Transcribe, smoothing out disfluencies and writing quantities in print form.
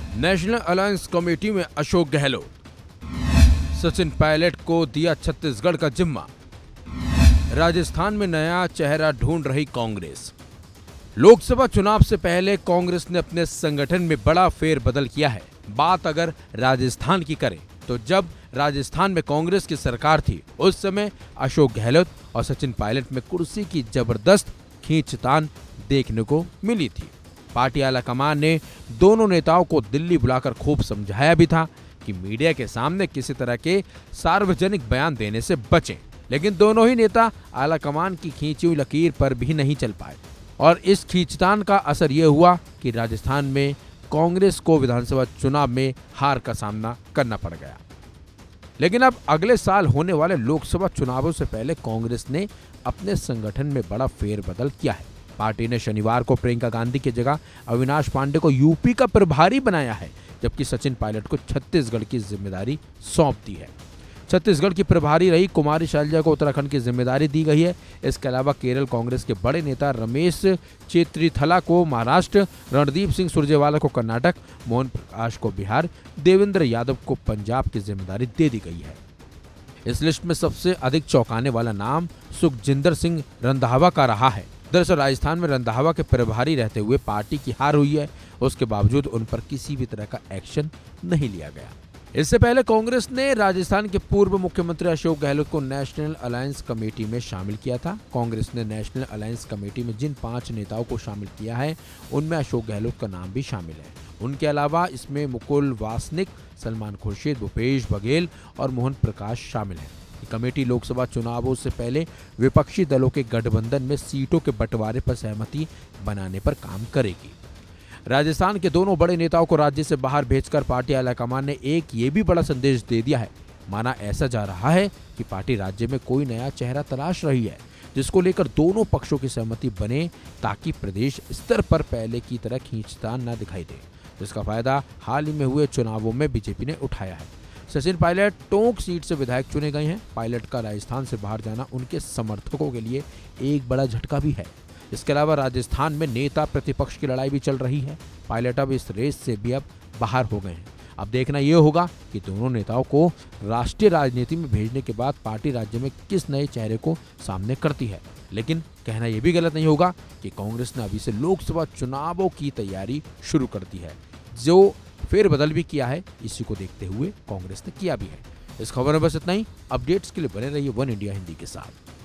National alliance committee में अशोक गहलोत, सचिन पायलट को दिया छत्तीसगढ़ का जिम्मा। राजस्थान में नया चेहरा ढूंढ रही कांग्रेस। लोकसभा चुनाव से पहले कांग्रेस ने अपने संगठन में बड़ा फेरबदल किया है। बात अगर राजस्थान की करें तो जब राजस्थान में कांग्रेस की सरकार थी उस समय अशोक गहलोत और सचिन पायलट में कुर्सी की जबरदस्त खींचतान देखने को मिली थी। पार्टी आलाकमान ने दोनों नेताओं को दिल्ली बुलाकर खूब समझाया भी था कि मीडिया के सामने किसी तरह के सार्वजनिक बयान देने से बचें, लेकिन दोनों ही नेता आलाकमान की खींची हुई लकीर पर भी नहीं चल पाए और इस खींचतान का असर यह हुआ कि राजस्थान में कांग्रेस को विधानसभा चुनाव में हार का सामना करना पड़ गया। लेकिन अब अगले साल होने वाले लोकसभा चुनावों से पहले कांग्रेस ने अपने संगठन में बड़ा फेरबदल किया है। पार्टी ने शनिवार को प्रियंका गांधी की जगह अविनाश पांडे को यूपी का प्रभारी बनाया है, जबकि सचिन पायलट को छत्तीसगढ़ की जिम्मेदारी सौंप दी है। छत्तीसगढ़ की प्रभारी रही कुमारी शैलजा को उत्तराखंड की जिम्मेदारी दी गई है। इसके अलावा केरल कांग्रेस के बड़े नेता रमेश चेत्रीथला को महाराष्ट्र, रणदीप सिंह सुरजेवाला को कर्नाटक, मोहन प्रकाश को बिहार, देवेंद्र यादव को पंजाब की जिम्मेदारी दे दी गई है। इस लिस्ट में सबसे अधिक चौंकाने वाला नाम सुखजिंदर सिंह रंधावा का रहा है। दरअसल राजस्थान में रंधावा के प्रभारी रहते हुए पार्टी की हार हुई है, उसके बावजूद उन पर किसी भी तरह का एक्शन नहीं लिया गया। इससे पहले कांग्रेस ने राजस्थान के पूर्व मुख्यमंत्री अशोक गहलोत को नेशनल अलायंस कमेटी में शामिल किया था। कांग्रेस ने नेशनल अलायंस कमेटी में जिन 5 नेताओं को शामिल किया है उनमें अशोक गहलोत का नाम भी शामिल है। उनके अलावा इसमें मुकुल वासनिक, सलमान खुर्शीद, भूपेश बघेल और मोहन प्रकाश शामिल हैं। ये कमेटी लोकसभा चुनावों से पहले विपक्षी दलों के गठबंधन में सीटों के बंटवारे पर सहमति बनाने पर काम करेगी। राजस्थान के दोनों बड़े नेताओं को राज्य से बाहर भेजकर पार्टी आलाकमान ने एक ये भी बड़ा संदेश दे दिया है। माना ऐसा जा रहा है कि पार्टी राज्य में कोई नया चेहरा तलाश रही है, जिसको लेकर दोनों पक्षों की सहमति बने ताकि प्रदेश स्तर पर पहले की तरह खींचतान न दिखाई दे, जिसका फायदा हाल ही में हुए चुनावों में बीजेपी ने उठाया है। सचिन पायलट टोंक सीट से विधायक चुने गए हैं। पायलट का राजस्थान से बाहर जाना उनके समर्थकों के लिए एक बड़ा झटका भी है। इसके अलावा राजस्थान में नेता प्रतिपक्ष की लड़ाई भी चल रही है। पायलट अब इस रेस से भी अब बाहर हो गए हैं। अब देखना यह होगा कि दोनों नेताओं को राष्ट्रीय राजनीति में भेजने के बाद पार्टी राज्य में किस नए चेहरे को सामने करती है। लेकिन कहना यह भी गलत नहीं होगा कि कांग्रेस ने अभी से लोकसभा चुनावों की तैयारी शुरू कर दी है। जो फेरबदल भी किया है, इसी को देखते हुए कांग्रेस ने किया भी है। इस खबर में बस इतना ही। अपडेट्स के लिए बने रहिए वन इंडिया हिंदी के साथ।